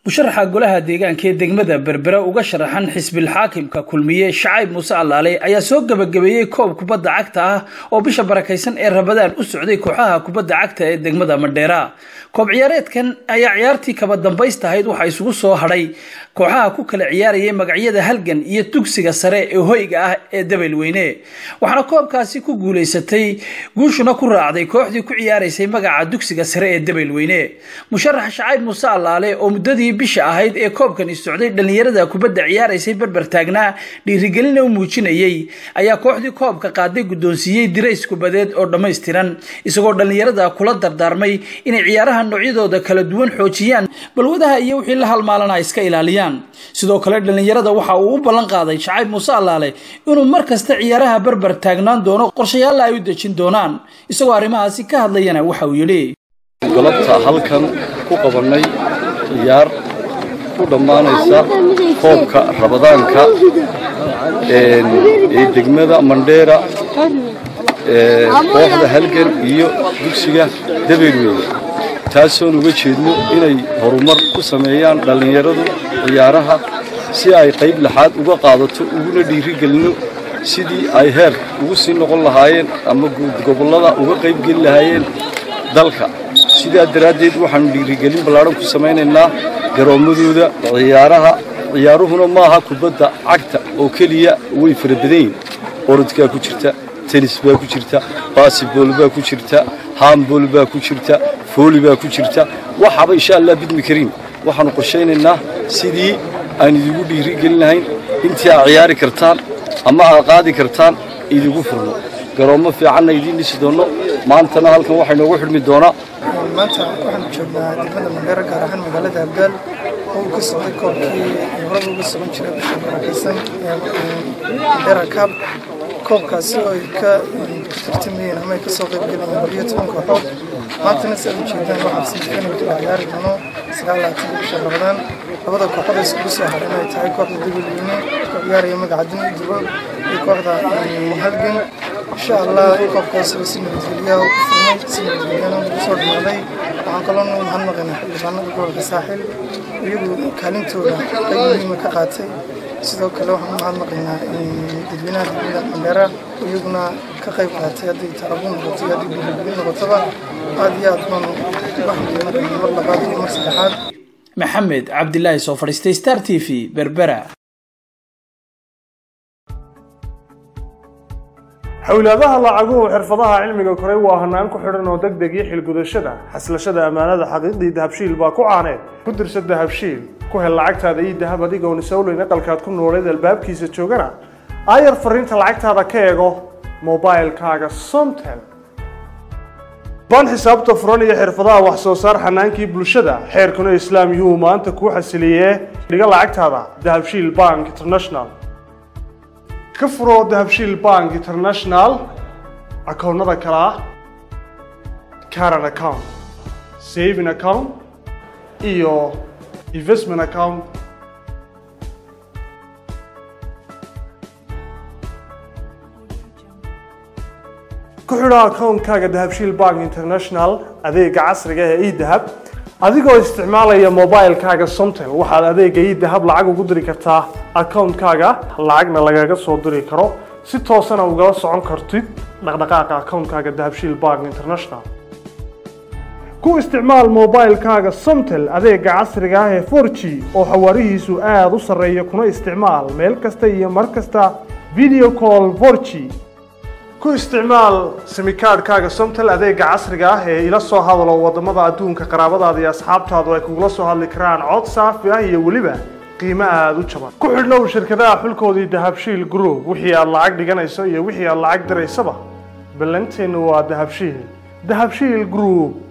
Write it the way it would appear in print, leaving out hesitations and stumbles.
musharaxa golaha deegaanka ee degmada Berbera uga sharaxan xisbil xaakimka kulmiye Shacayb Muuse Allaale ayaa soo gabagabeeyay koob kubadda cagta ah oo bisha barakaysan ee Ramadaan u socday kooxaha kubadda cagta ee degmada Mandheera. koob ciyaareedkan ayaa ciyaartii kaba dambaysta ahayd waxa isugu soo hadhay kooxaha ku kala ciyaarayay magacyada Halgan iyo dugsiga sare ee hoyga ah ee Dabeelweyne. waxaana koobkaasi ku guuleysatay guushuna ku raacday kooxdii ku ciyaaraysay magaca dugsiga sare ee Dabeelweyne. musharaxa Shacayb Muuse Allaale oo muddadii bisha ahayd ee koobkan socday dhalinyarada kubadda ciyaaraysay barbar taagnaa dhiirigelin u muujinayay ayaa kooxdii koobka qaaday guddoonsiiyay dirays kubadeed oo dhameystiran isagoo dhalinyarada kula dardaarmay inay ciyaaraha noocyadooda kala duwan xoojiyaan balwadaha iyo wixii la halmaalana iska ilaaliyaan. sidoo kale dhalinyarada waxa uu u ballan qaaday Shacayb Muuse Allaale inuu markasta ciyaaraha barbar taagnaan doono qorshayaal ay u dejin doonaan isagoo arrimahaasi ka hadlayana waxa uu yiri galabta halkan ku qabanay ciyaar ku dhamaanaysa koobka Ramadaanka ee degmada Mandheera kooxda Halgan iyo dugsiga Dabeelweyne taasoo uga jeedno inay horumar ku sameeyaan dhalinyaradu ciyaaraha si ay qayb laxaad uga qaadato uguna dhiirigelino sidii ay heer ugu sii noqon lahaayeen ama gobolada uga qayb gali lahaayeen dalka. sidaa daraadeed waxaan dhiirigelin ballaaran ku sameynaynaa garoomadooda ciyaaruhuna maaha kubadda cagta oo keliya way farabadan orodka ku jirta tennis baa ku jirta basketball baa ku jirta handball baa ku jirta volley baa ku jirta waxaba insha Allah bidmi karin waxaan qorsheynaynaa sidii aan idigu dhiirigelin lahayn intii aad ciyaari kartaan ama aad qaadi kartaan idigu furno garoomo fiican idin dhisi doono maantana halkan waxay noogu xidhmi doonaa maanta waxaan joognaa degmada Mandheera gaar ahaan magaalada Abdaal oo ka socday koobkii horey uga socon jiray bisha barakaysan Mandheera Cup koobkaasi oo ka tartameen ama ka soo qayb galeen 12 kooxood maantana sidoo jeedaan waxaan sidoo kale ciyaari doono 9 bisha Ramadaan labada kooxood isku soo haray ay tahay kooxda Dabeelweyne oo ciyaaraya magaca Duniya iyo kooxda Halgan insha Allah koobkaasi si nabadgelyo soo dhamaday waxaan kaloo mahadnaqaynaa xildhibaanada gobolka Saaxil iyagoo kaalintooda qayb muhiim ka qaatay sidoo kale waxaan mahadnaqaynaa dadweynaha degmada Mandheera iyaguna ka qayb qaatay haddii tarabuun noqoto haddii dhiirigelin noqotaba aad iyo aad baan waxaan mar labaad iyo mar saddexaad. Maxamed Cabdilaahi soo fadhiistay Star TV Berbera. xawlaadaha lacaguhu xirfadaha cilmiga koray waa hanaan ku xidhan oo degdeg iyo xilgudashada xaslashada amaanada xaqiiqdii dahabshiil baa ku caaneed ku dirsa dahabshiil ku hel lacagtaada iyo dahab adigoon isawleyn aqalkaad ku nooleed albaabkiisa joogana ayar fariinta lacagtaada ka eego mobilekaaga Somtel baan xisaabta furan iyo xirfadaha wax soo saar xanaankii bulshada xeerkuna islaam yuhu maanta ku xasiliyee dhiga lacagtaada dahabshiil Bank International ka furo dahabshiil Bank International akoonnada kala ah current account saving account iyo investment account ku xidho akoonkaaga dahabshiil Bank International adeega casriga ah ee e-dahab adigoo isticmaalaya mobilekaaga Somtel waxaad adeega e-dahab lacag ugu diri kartaa akoonkaaga lacagna lagaga soo diri karo si toosana uga socon kartid dhaqdhaqaaqa akoonkaaga dahabshiil Bank International ku isticmaal mobilekaaga Somtel adeega casriga ah ee 4G oo xawaarihiisu aad u sareeyo kuna isticmaal meel kasta iyo mar kasta video call 4G ku isticmaal simikaadkaaga Somtel adeega casriga ah ee ila soo hadalo wadamada adduunka qaraabadaada iyo asxaabtaadu ay kugula soo hadli karaan cod saafi ah iyo waliba qiimo aad u jaban ku xidhnow shirkadaha xulkoodii Dahabshiil Group wixii aad lacag dhiganayso iyo wixii aad lacag diraysaba ballanteenu waa Dahabshiil Group